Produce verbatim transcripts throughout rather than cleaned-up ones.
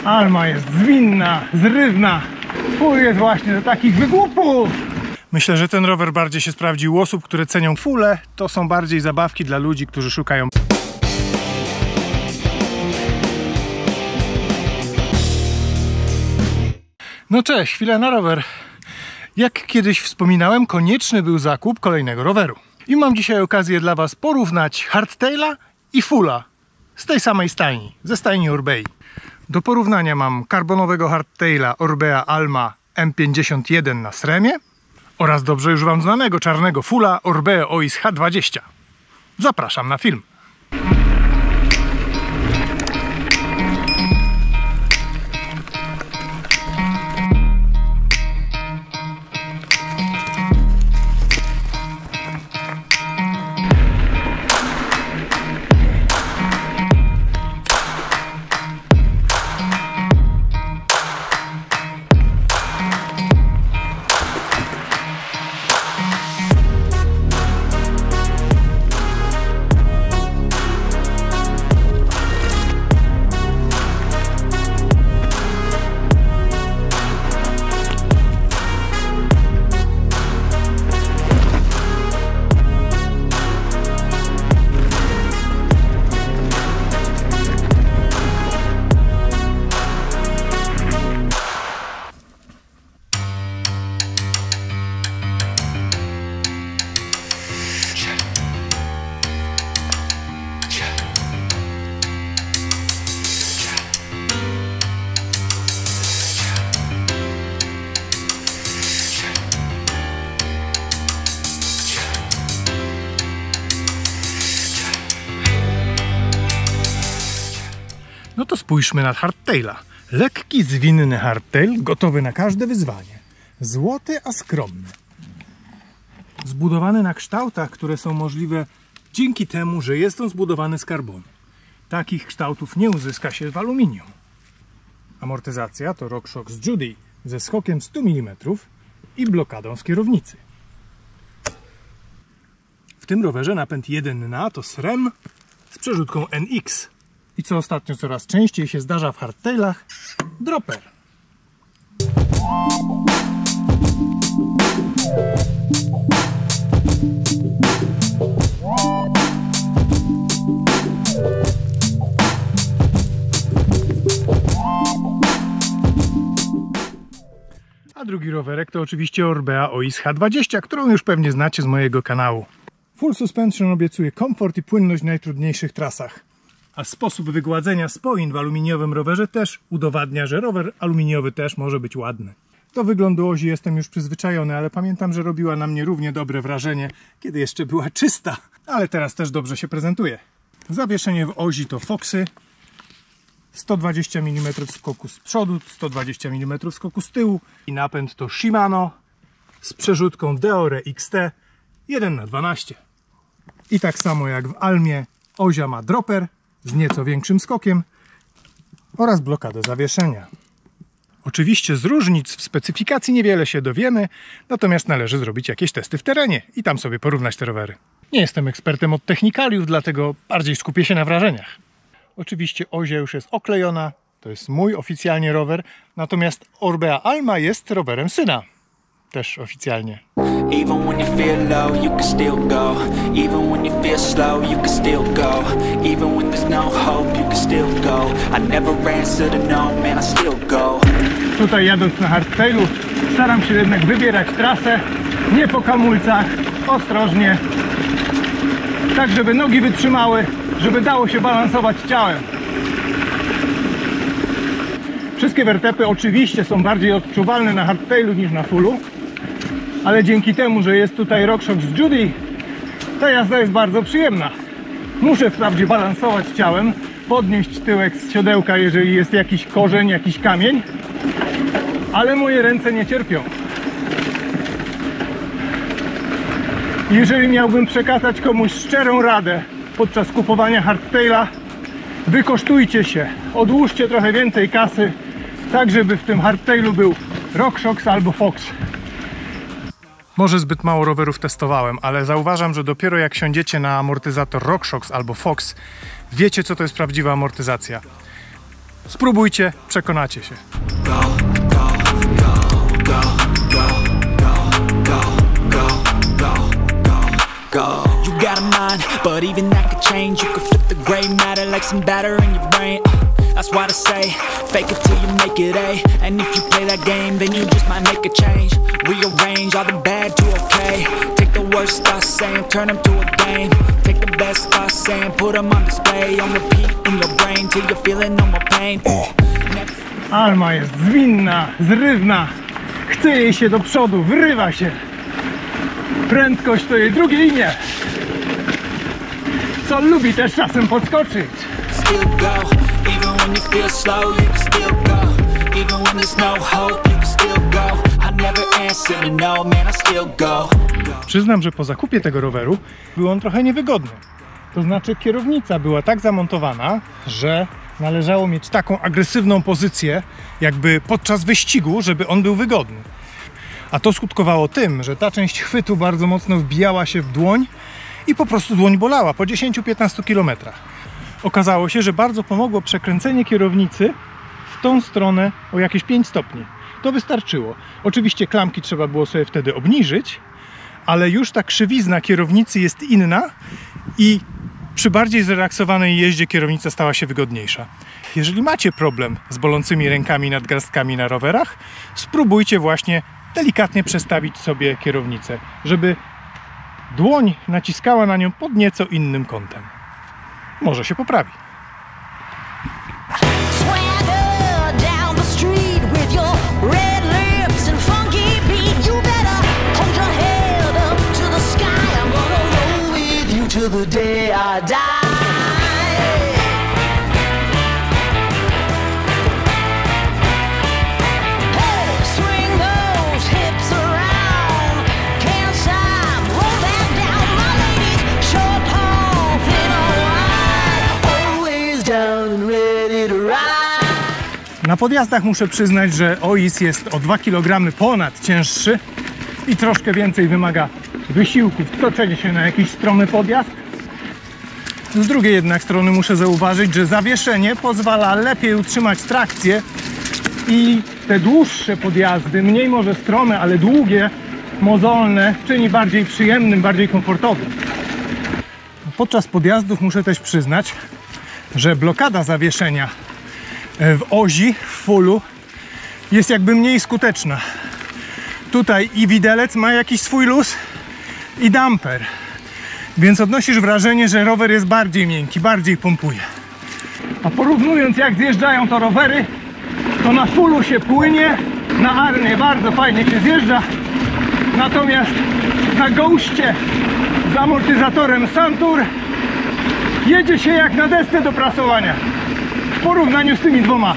Alma jest zwinna, zrywna. Full jest właśnie do takich wygłupów. Myślę, że ten rower bardziej się sprawdził u osób, które cenią fulle. To są bardziej zabawki dla ludzi, którzy szukają. No cześć, chwila na rower. Jak kiedyś wspominałem, konieczny był zakup kolejnego roweru. I mam dzisiaj okazję dla Was porównać hardtaila i fulla z tej samej stajni, ze stajni Orbei. Do porównania mam karbonowego hardtaila Orbea Alma M pięćdziesiąt jeden na sremie oraz dobrze już Wam znanego czarnego fulla Orbea Oiz H dwadzieścia. Zapraszam na film. No to spójrzmy na hardtaila. Lekki, zwinny hardtail, gotowy na każde wyzwanie. Złoty, a skromny. Zbudowany na kształtach, które są możliwe dzięki temu, że jest on zbudowany z karbonu. Takich kształtów nie uzyska się w aluminium. Amortyzacja to RockShox Judy ze skokiem sto milimetrów i blokadą z kierownicy. W tym rowerze napęd jeden na to srem z przerzutką N X. I co ostatnio coraz częściej się zdarza w hardtailach, dropper. A drugi rowerek to oczywiście Orbea Oiz H dwadzieścia, którą już pewnie znacie z mojego kanału. Full Suspension obiecuje komfort i płynność w najtrudniejszych trasach. A sposób wygładzenia spoin w aluminiowym rowerze też udowadnia, że rower aluminiowy też może być ładny. Do wyglądu osi jestem już przyzwyczajony, ale pamiętam, że robiła na mnie równie dobre wrażenie, kiedy jeszcze była czysta, ale teraz też dobrze się prezentuje. Zawieszenie w osi to Foxy, sto dwadzieścia milimetrów skoku z przodu, sto dwadzieścia milimetrów skoku z tyłu i napęd to Shimano z przerzutką Deore X T jeden na dwanaście. I tak samo jak w Almie, ozia ma dropper z nieco większym skokiem oraz blokadę zawieszenia. Oczywiście z różnic w specyfikacji niewiele się dowiemy, natomiast należy zrobić jakieś testy w terenie i tam sobie porównać te rowery. Nie jestem ekspertem od technikaliów, dlatego bardziej skupię się na wrażeniach. Oczywiście ozia już jest oklejona, to jest mój oficjalnie rower, natomiast Orbea Alma jest rowerem syna. Też oficjalnie. Even when you feel low, you can still go. Even when you feel slow, you can still go. Even when there's no hope, you can still go. I never answer to no, man, I still go. Tutaj jadąc na hardtailu staram się jednak wybierać trasę, nie po kamulcach, ostrożnie, tak żeby nogi wytrzymały, żeby dało się balansować ciałem. Wszystkie wertepy oczywiście są bardziej odczuwalne na hardtailu niż na fullu, ale dzięki temu, że jest tutaj RockShox Judy, ta jazda jest bardzo przyjemna. Muszę wprawdzie balansować ciałem, podnieść tyłek z siodełka, jeżeli jest jakiś korzeń, jakiś kamień, ale moje ręce nie cierpią. Jeżeli miałbym przekazać komuś szczerą radę podczas kupowania hardtaila, wykosztujcie się, odłóżcie trochę więcej kasy, tak żeby w tym hardtailu był RockShox albo Fox. Może zbyt mało rowerów testowałem, ale zauważam, że dopiero jak siądziecie na amortyzator RockShox albo Fox, wiecie, co to jest prawdziwa amortyzacja. Spróbujcie, przekonacie się. Go. You got a mind, but even that could change. You could flip the gray matter like some batter in your brain. uh, That's why I say, fake it till you make it A. And if you play that game, then you just might make a change. Rearrange all the bad to okay. Take the worst thoughts saying, turn them to a game. Take the best thoughts saying, put them on display. On repeat in your brain till you're feeling no more pain. Alma jest zwinna, zrywna. Chce jej się do przodu, wyrywa się. Prędkość to jej drugie imię. Co lubi też czasem podskoczyć. Still go, even when you feel slow, you can still go. Even when there's no hope, you can still go. I never answer to no, man, I still go. Przyznam, że po zakupie tego roweru był on trochę niewygodny. To znaczy kierownica była tak zamontowana, że należało mieć taką agresywną pozycję, jakby podczas wyścigu, żeby on był wygodny. A to skutkowało tym, że ta część chwytu bardzo mocno wbijała się w dłoń i po prostu dłoń bolała po dziesięciu do piętnastu kilometrach. Okazało się, że bardzo pomogło przekręcenie kierownicy w tą stronę o jakieś pięć stopni. To wystarczyło. Oczywiście klamki trzeba było sobie wtedy obniżyć, ale już ta krzywizna kierownicy jest inna i przy bardziej zrelaksowanej jeździe kierownica stała się wygodniejsza. Jeżeli macie problem z bolącymi rękami i nadgarstkami na rowerach, spróbujcie właśnie delikatnie przestawić sobie kierownicę, żeby dłoń naciskała na nią pod nieco innym kątem. Może się poprawi. Na podjazdach muszę przyznać, że O I S jest o dwa kilogramy ponad cięższy i troszkę więcej wymaga wysiłku wtoczenia się na jakiś stromy podjazd. Z drugiej jednak strony muszę zauważyć, że zawieszenie pozwala lepiej utrzymać trakcję i te dłuższe podjazdy, mniej może strome, ale długie, mozolne, czyni bardziej przyjemnym, bardziej komfortowym. Podczas podjazdów muszę też przyznać, że blokada zawieszenia w osi, w fullu jest jakby mniej skuteczna. Tutaj i widelec ma jakiś swój luz i damper, więc odnosisz wrażenie, że rower jest bardziej miękki, bardziej pompuje. A porównując jak zjeżdżają to rowery, to na fullu się płynie, na Arnie bardzo fajnie się zjeżdża, natomiast na Ghoście z amortyzatorem Santur jedzie się jak na desce do prasowania w porównaniu z tymi dwoma.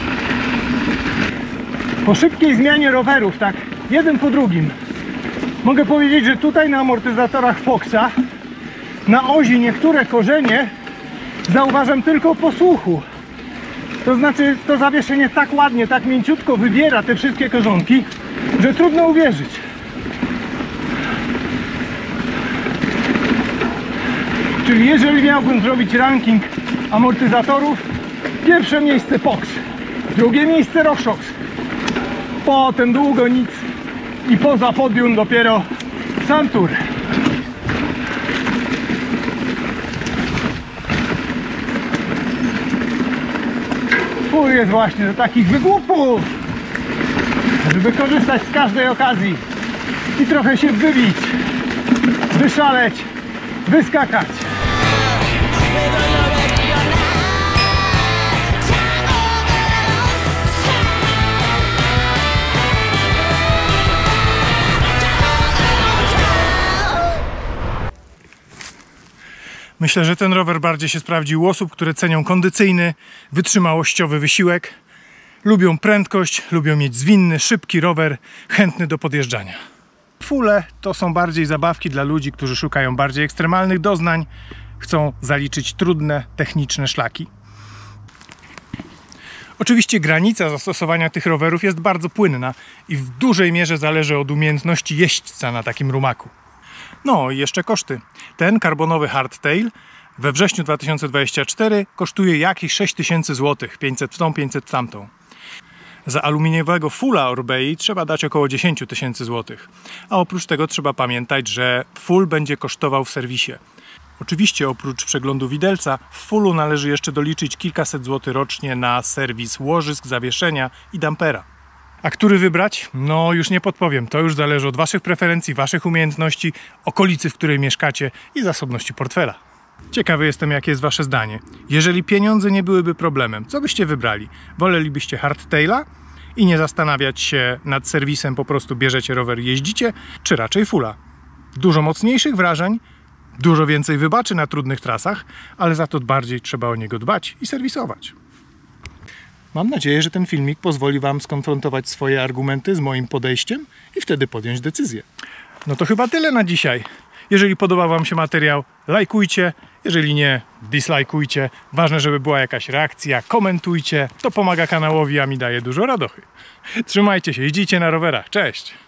Po szybkiej zmianie rowerów, tak jeden po drugim, mogę powiedzieć, że tutaj na amortyzatorach Foxa na osi niektóre korzenie zauważam tylko po słuchu. To znaczy to zawieszenie tak ładnie, tak mięciutko wybiera te wszystkie korzonki, że trudno uwierzyć. Czyli jeżeli miałbym zrobić ranking amortyzatorów, pierwsze miejsce Fox, drugie miejsce RockShox, potem długo nic i poza podium dopiero Santur. Fur jest właśnie do takich wygłupów, żeby korzystać z każdej okazji i trochę się wybić, wyszaleć, wyskakać. Myślę, że ten rower bardziej się sprawdził u osób, które cenią kondycyjny, wytrzymałościowy wysiłek, lubią prędkość, lubią mieć zwinny, szybki rower, chętny do podjeżdżania. Fulle to są bardziej zabawki dla ludzi, którzy szukają bardziej ekstremalnych doznań, chcą zaliczyć trudne, techniczne szlaki. Oczywiście granica zastosowania tych rowerów jest bardzo płynna i w dużej mierze zależy od umiejętności jeźdźca na takim rumaku. No i jeszcze koszty. Ten karbonowy hardtail We wrześniu dwa tysiące dwudziestego czwartego kosztuje jakieś sześć tysięcy złotych, pięćset w tą, pięćset w tamtą. Za aluminiowego fulla Orbei trzeba dać około dziesięć tysięcy złotych. A oprócz tego trzeba pamiętać, że full będzie kosztował w serwisie. Oczywiście oprócz przeglądu widelca w fullu należy jeszcze doliczyć kilkaset złotych rocznie na serwis łożysk, zawieszenia i dampera. A który wybrać? No już nie podpowiem. To już zależy od waszych preferencji, waszych umiejętności, okolicy, w której mieszkacie i zasobności portfela. Ciekawy jestem, jakie jest wasze zdanie. Jeżeli pieniądze nie byłyby problemem, co byście wybrali? Wolelibyście hardtaila i nie zastanawiać się nad serwisem, po prostu bierzecie rower i jeździcie, czy raczej fulla? Dużo mocniejszych wrażeń, dużo więcej wybaczy na trudnych trasach, ale za to bardziej trzeba o niego dbać i serwisować. Mam nadzieję, że ten filmik pozwoli wam skonfrontować swoje argumenty z moim podejściem i wtedy podjąć decyzję. No to chyba tyle na dzisiaj. Jeżeli podoba wam się materiał, lajkujcie. Jeżeli nie, dislajkujcie. Ważne, żeby była jakaś reakcja. Komentujcie. To pomaga kanałowi, a mi daje dużo radochy. Trzymajcie się, jeździcie na rowerach. Cześć!